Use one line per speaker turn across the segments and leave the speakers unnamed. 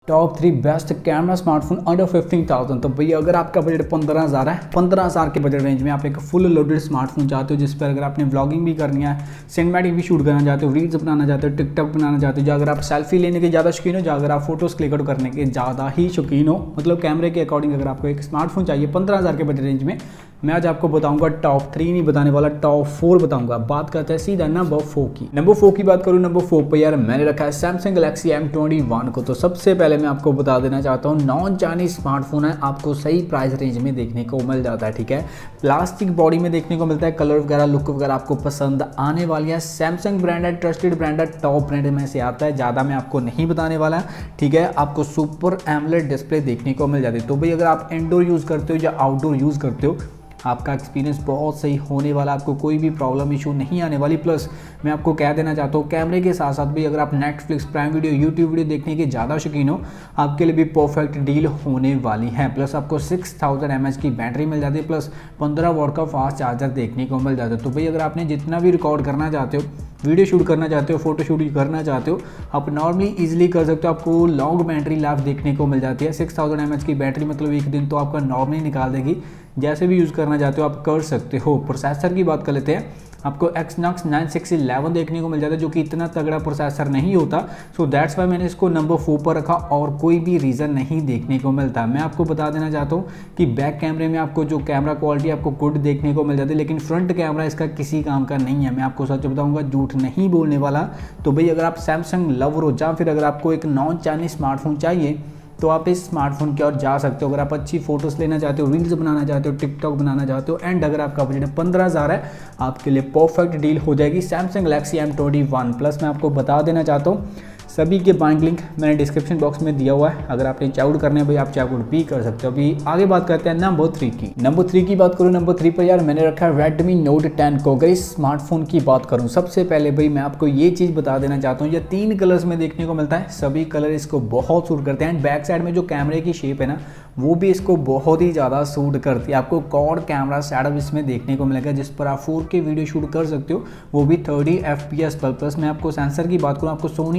Top 3 best camera smartphone under 15,000। तो भैया अगर आपका बजट 15,000 है, 15,000 के बजट रेंज में आप एक फुल लोडेड स्मार्टफोन चाहते हो जिस पर अगर आपने व्लॉगिंग भी करनी है, सिनेमैटिक भी शूट करना चाहते हो, रील्स बनाना चाहते हो, टिकटॉक बनाना चाहते हो, जो अगर आप सेल्फी लेने के ज़्यादा शौकीन हो, जो अगर आप फोटोज़ क्लिक आउट करने के ज़्यादा ही शौकीन हो, मतलब कैमरे के अकॉर्डिंग अगर आपको एक स्मार्टफोन चाहिए 15,000 के बजट रेंज में, मैं आज आपको बताऊंगा टॉप 3 नहीं बताने वाला, टॉप 4 बताऊंगा। बात करते हैं सीधा नंबर 4 की। नंबर 4 की बात करूं, नंबर 4 पर यार मैंने रखा है सैमसंग गैलेक्सी M21 को। तो सबसे पहले मैं आपको बता देना चाहता हूं, नॉन चाइनीज स्मार्टफोन है, आपको सही प्राइस रेंज में देखने को मिल जाता है। ठीक है, प्लास्टिक बॉडी में देखने को मिलता है, कलर वगैरह लुक वगैरह आपको पसंद आने वाली है। सैमसंग ब्रांड है, ट्रस्टेड ब्रांड है, टॉप ब्रांड में से आता है, ज़्यादा मैं आपको नहीं बताने वाला। ठीक है, आपको सुपर एमोलेड डिस्प्ले देखने को मिल जाती है। तो भाई अगर आप इंडोर यूज़ करते हो या आउटडोर यूज़ करते हो, आपका एक्सपीरियंस बहुत सही होने वाला, आपको कोई भी प्रॉब्लम इशू नहीं आने वाली। प्लस मैं आपको कह देना चाहता हूँ, कैमरे के साथ साथ भी अगर आप Netflix, Prime Video, YouTube video देखने के ज़्यादा शौकीन हो, आपके लिए भी परफेक्ट डील होने वाली है। प्लस आपको 6000 mAh की बैटरी मिल जाती है, प्लस 15 वॉट का फास्ट चार्जर देखने को मिल जाता है। तो भाई अगर आपने जितना भी रिकॉर्ड करना चाहते हो, वीडियो शूट करना चाहते हो, फोटो शूट करना चाहते हो, आप नॉर्मली इजीली कर सकते हो। आपको लॉन्ग बैटरी लाइफ देखने को मिल जाती है। 6000 mAh की बैटरी मतलब एक दिन तो आपका नॉर्मली निकाल देगी। जैसे भी यूज़ करना चाहते हो आप कर सकते हो। प्रोसेसर की बात कर लेते हैं, आपको Exynos 9611 देखने को मिल जाता है, जो कि इतना तगड़ा प्रोसेसर नहीं होता। सो दैट्स वाई मैंने इसको नंबर 4 पर रखा और कोई भी रीज़न नहीं देखने को मिलता। मैं आपको बता देना चाहता हूँ कि बैक कैमरे में आपको जो कैमरा क्वालिटी आपको गुड देखने को मिल जाती है, लेकिन फ्रंट कैमरा इसका किसी काम का नहीं है। मैं आपको सच बताऊँगा, झूठ नहीं बोलने वाला। तो भाई अगर आप सैमसंग लवर हो या फिर अगर आपको एक नॉन चाइनीज स्मार्टफोन चाहिए, तो आप इस स्मार्टफोन की ओर जा सकते हो। अगर आप अच्छी फोटोज़ लेना चाहते हो, रील्स बनाना चाहते हो, टिकटॉक बनाना चाहते हो, एंड अगर आपका बजट 15,000 है, आपके लिए परफेक्ट डील हो जाएगी सैमसंग गैलेक्सी M21 प्लस। मैं आपको बता देना चाहता हूँ, सभी के बाइंग लिंक मैंने डिस्क्रिप्शन बॉक्स में दिया हुआ है। अगर आपने चेकआउट करना है भाई, आप चेकआउट भी कर सकते हो। अभी आगे बात करते हैं नंबर 3 की। नंबर 3 की बात करूँ, नंबर 3 पर यार मैंने रखा है Redmi Note 10 को। अगर इस स्मार्टफोन की बात करूँ, सबसे पहले भाई मैं आपको ये चीज़ बता देना चाहता हूँ, ये 3 कलर्स में देखने को मिलता है। सभी कलर इसको बहुत सूट करते हैं, एंड बैक साइड में जो कैमरे की शेप है ना, वो भी इसको बहुत ही ज़्यादा सूट करती है। आपको क्वाड कैमरा सेटअप इसमें देखने को मिलेगा, जिस पर आप 4K वीडियो शूट कर सकते हो, वो भी 30 FPS पर। प्लस मैं आपको सेंसर की बात करूँ, आपको सोनी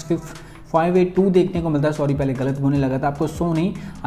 IMX582 देखने को मिलता है। सॉरी, पहले गलत बोलने लगा था। आपको सोनी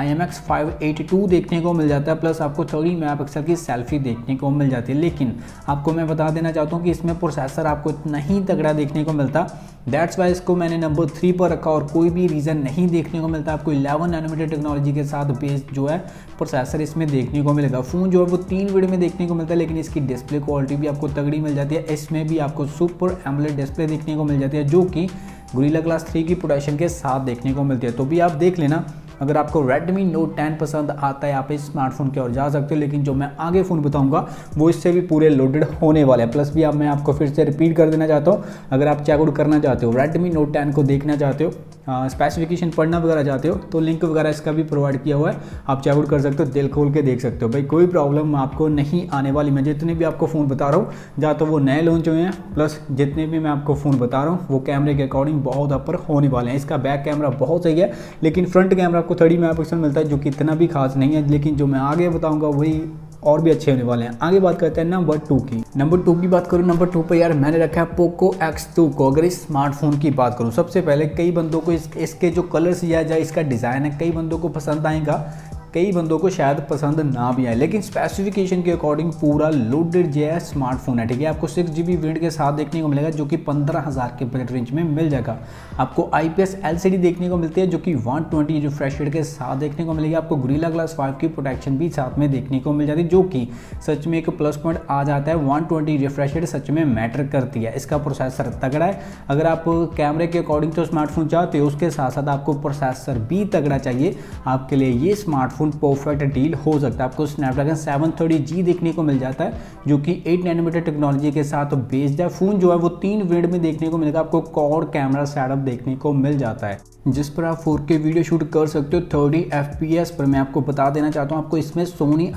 IMX582 देखने को मिल जाता है, प्लस आपको 30 मेगापिक्सल की सेल्फी देखने को मिल जाती है। लेकिन आपको मैं बता देना चाहता हूँ कि इसमें प्रोसेसर आपको इतना ही तगड़ा देखने को मिलता। दैट्स वाई इसको मैंने नंबर 3 पर रखा और कोई भी रीज़न नहीं देखने को मिलता। आपको 11 नैनोमीटर टेक्नोलॉजी के साथ बेस्ड जो है प्रोसेसर इसमें देखने को मिलेगा। फ़ोन जो है वो 3 विड में देखने को मिलता है, लेकिन इसकी डिस्प्ले क्वालिटी भी आपको तगड़ी मिल जाती है। इसमें भी आपको सुपर एमोलेड डिस्प्ले देखने को मिल जाती है, जो कि गोरिल्ला ग्लास 3 की प्रोटेक्शन के साथ देखने को मिलती है। तो भी आप देख लेना, अगर आपको Redmi Note 10 पसंद आता है, आप इस स्मार्टफोन की ओर जा सकते हो। लेकिन जो मैं आगे फ़ोन बताऊंगा वो इससे भी पूरे लोडेड होने वाले हैं। प्लस भी अब मैं आपको फिर से रिपीट कर देना चाहता हूँ, अगर आप चेकआउट करना चाहते हो, Redmi Note 10 को देखना चाहते हो, स्पेसिफिकेशन पढ़ना वगैरह चाहते हो, तो लिंक वगैरह इसका भी प्रोवाइड किया हुआ है, आप चेकआउट कर सकते हो, दिल खोल के देख सकते हो। भाई कोई प्रॉब्लम आपको नहीं आने वाली। मैं जितने भी आपको फ़ोन बता रहा हूँ, या तो वो नए लॉन्च हुए हैं, प्लस जितने भी मैं आपको फ़ोन बता रहा हूँ वो कैमरे के अकॉर्डिंग बहुत अपर होने वाले हैं। इसका बैक कैमरा बहुत सही है, लेकिन फ्रंट कैमरा आपको 30 मेगापिक्सल मिलता है, जो कि इतना भी खास नहीं है। लेकिन जो मैं आगे बताऊँगा वही और भी अच्छे होने वाले हैं। आगे बात करते हैं नंबर 2 की। नंबर 2 की बात करूँ, नंबर 2 पर यार मैंने रखा है पोको X2 को। अगर इस स्मार्टफोन की बात करूँ, सबसे पहले कई बंदों को इसके जो कलर्स या इसका डिज़ाइन है, कई बंदों को पसंद आएगा, कई बंदों को शायद पसंद ना भी आए, लेकिन स्पेसिफिकेशन के अकॉर्डिंग पूरा लोडेड जो है स्मार्टफोन है। ठीक है, आपको 6GB वेरिएंट के साथ देखने को मिलेगा, जो कि 15,000 के बजट रेंज में मिल जाएगा। आपको IPS LCD देखने को मिलती है, जो कि 120 रिफ्रेश रेट के साथ देखने को मिलेगी। आपको गोरिल्ला ग्लास 5 की प्रोटेक्शन भी साथ में देखने को मिल जाती है, जो कि सच में एक प्लस पॉइंट आ जाता है। 120 रिफ्रेश रेट सच में मैटर करती है। इसका प्रोसेसर तगड़ा है। अगर आप कैमरे के अकॉर्डिंग तो स्मार्टफोन चाहते हो, उसके साथ साथ आपको प्रोसेसर भी तगड़ा चाहिए, आपके लिए ये स्मार्टफोन परफेक्ट डील हो सकता है। आपको स्नैपड्रैगन 730G देखने को मिल जाता है, जो कि 8 नैनोमीटर टेक्नोलॉजी के साथ बेस्ड है। फोन जो है वो 3 वेरिएंट में देखने को मिलेगा। आपको क्वाड कैमरा सेटअप देखने को मिल जाता है, जिस पर आप 4K वीडियो शूट कर सकते हो 30 FPS पर। मैं आपको बता देना चाहता हूँ, आपको इसमें सोनी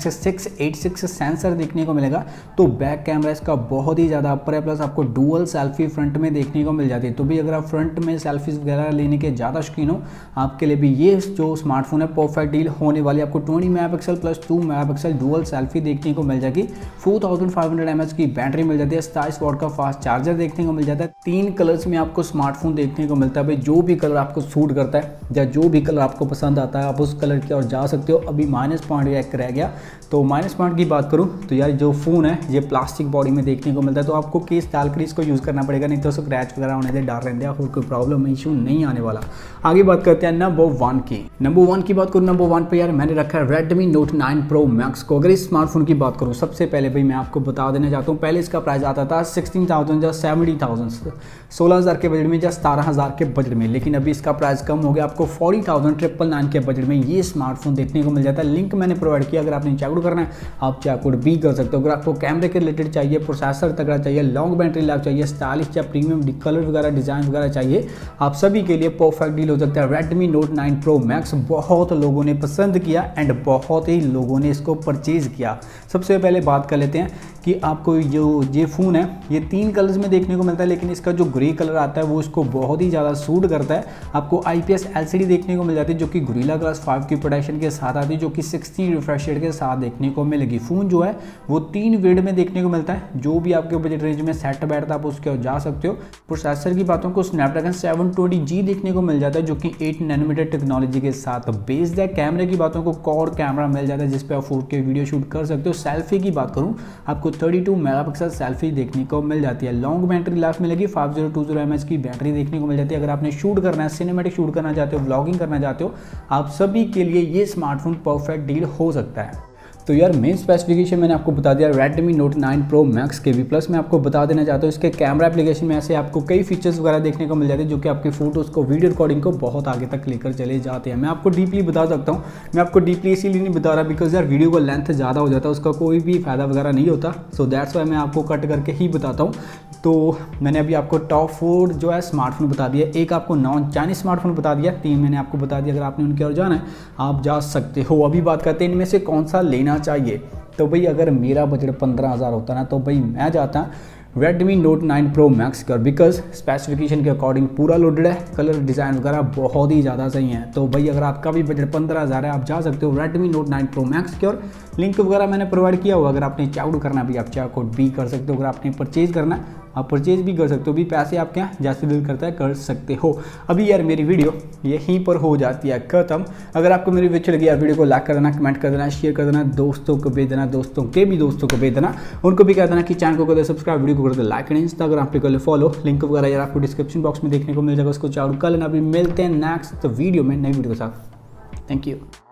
IMX686 सेंसर देखने को मिलेगा। तो बैक कैमरा इसका बहुत ही ज़्यादा अपर है, प्लस आपको डुअल सेल्फी फ्रंट में देखने को मिल जाती है। तो भी अगर आप फ्रंट में सेल्फीज वगैरह लेने के ज़्यादा शौकीन हो, आपके लिए भी ये जो स्मार्टफोन है परफेक्ट डील होने वाली। आपको 20 megapixel plus 2 megapixel dual selfie देखने को मिल जाएगी। 4500 mAh की बैटरी मिल जाती है। 27 वॉट का फास्ट चार्जर देखने को मिल जाता है। 3 कलर्स में आपको स्मार्टफोन देखने को मिलता है। भाई जो भी कलर आपको सूट करता है या जो भी कलर आपको पसंद आता है आप उस कलर की ओर जा सकते हो। अभी माइनस पॉइंट एक रह गया, तो माइनस पॉइंट की बात करूँ तो यार जो फ़ोन है ये प्लास्टिक बॉडी में देखने को मिलता है, तो आपको केस डालकर इसको यूज़ करना पड़ेगा, नहीं तो स्क्रैच वगैरह होने से डर रहते हैं और कोई प्रॉब्लम इशू नहीं आने वाला। आगे बात करते हैं नंबर 1 की। नंबर 1 की बात करूँ, नंबर 1 पे यार मैंने रखा है Redmi Note 9 Pro Max को। अगर इस स्मार्टफोन की बात करूँ सबसे पहले भाई मैं आपको बता देना चाहता हूँ, पहले इसका प्राइस आता था 16,000 या 70,000, 16,000 के बजट में या 17,000 के बजट में, लेकिन अभी इसका प्राइस कम हो गया, आपको 40,999 के बजट में ये स्मार्टफोन देखने को मिल जाता है। लिंक मैंने प्रोवाइड किया, अगर आपने चेकआउट करना है आप चेकआउट भी कर सकते हो। अगर आपको कैमरे के रिलेटेड चाहिए, प्रोसेसर तगड़ा चाहिए, लॉन्ग बैटरी लाइफ चाहिए, स्टाइलिश या प्रीमियम कलर वगैरह डिज़ाइन वगैरह चाहिए, आप सभी के लिए परफेक्ट डील हो सकता है। Redmi Note 9 Pro Max बहुत लोगों ने पसंद किया एंड बहुत ही लोगों ने इसको परचेज़ किया। सबसे पहले बात कर लेते हैं कि आपको जो ये फ़ोन है ये 3 कलर्स में देखने को मिलता है, लेकिन इसका जो ग्रे कलर आता है वो इसको बहुत ही ज़्यादा सूट करता है। आपको IPS LCD देखने को मिल जाती है जो कि Gorilla Glass 5 की प्रोटेक्शन के साथ आती है, जो कि 60 रिफ्रेश रेट के साथ देखने को मिलेगी। फ़ोन जो है वो 3 वेरिएंट में देखने को मिलता है, जो भी आपके बजट रेंज में सेट बैठता है आप उसके ओर जा सकते हो। प्रोसेसर की बातों को Snapdragon 720G देखने को मिल जाता है जो कि 8 नैनोमीटर टेक्नोलॉजी के साथ बेस्ड है। कैमरे की बातों को क्वाड कैमरा मिल जाता है जिस पे आप 4K वीडियो शूट कर सकते हो। सेल्फी की बात करूँ आपको 32 मेगापिक्सल सेल्फी देखने को मिल जाती है। लॉन्ग बैटरी लाइफ मिलेगी, 5020 mAh की बैटरी देखने को मिल जाती है। अगर आपने शूट करना है, सिनेमैटिक शूट करना चाहते हो, व्लॉगिंग करना चाहते हो, आप सभी के लिए ये स्मार्टफोन परफेक्ट डील हो सकता है। तो यार मेन स्पेसिफिकेशन मैंने आपको बता दिया Redmi Note 9 Pro Max के भी। प्लस मैं आपको बता देना चाहता हूँ इसके कैमरा एप्लीकेशन में ऐसे आपको कई फीचर्स वगैरह देखने को मिल जाते हैं जो कि आपकी फोटोज़ को, वीडियो रिकॉर्डिंग को बहुत आगे तक लेकर चले जाते हैं। मैं आपको डीपली बता सकता हूँ, मैं आपको डीपली इसीलिए नहीं बता रहा बिकॉज यार वीडियो का लेंथ ज़्यादा हो जाता है, उसका कोई भी फ़ायदा वगैरह नहीं होता। सो दैट्स वाई मैं आपको कट करके ही बताता हूँ। तो मैंने अभी आपको टॉप 4 जो है स्मार्टफोन बता दिया, एक आपको नॉन चाइनीज स्मार्टफोन बता दिया, 3 मैंने आपको बता दिया। अगर आपने उनकी ओर जाना है आप जा सकते हो। अभी बात करते हैं इनमें से कौन सा लेना चाहिए। तो भाई अगर मेरा बजट 15,000 होता ना तो भाई मैं जाता Redmi Note 9 Pro Max कर, बिकॉज स्पेसिफिकेशन के अकॉर्डिंग पूरा लोडेड है, कलर डिज़ाइन वगैरह बहुत ही ज़्यादा सही है। तो भाई अगर आपका भी बजट 15,000 है आप जा सकते हो Redmi Note 9 Pro Max की। और लिंक वगैरह मैंने प्रोवाइड किया हुआ, अगर आपने चेकआउट करना भी आप चेकआउट भी कर सकते हो। अगर आपने परचेज करना है आप परचेज भी कर सकते हो, भी पैसे आपके यहाँ जैसे दिल करता है कर सकते हो। अभी यार मेरी वीडियो यहीं पर हो जाती है ख़त्म। अगर आपको मेरी वीडियो अच्छी लगी यार वीडियो को लाइक कर देना, कमेंट कर देना, शेयर कर देना, दोस्तों को भेज देना, दोस्तों के भी दोस्तों को भेज देना, उनको भी कह देना कि चैनल को कर दे सब्सक्राइब, वीडियो को कर दे लाइक एंड इंस्टाग्राम पे कर ले फॉलो। लिंक वगैरह यार आपको डिस्क्रिप्शन बॉक्स में देखने को मिल जाएगा, उसको चालू कर लेना। अभी मिलते हैं नेक्स्ट वीडियो में नई वीडियो के साथ। Thank you.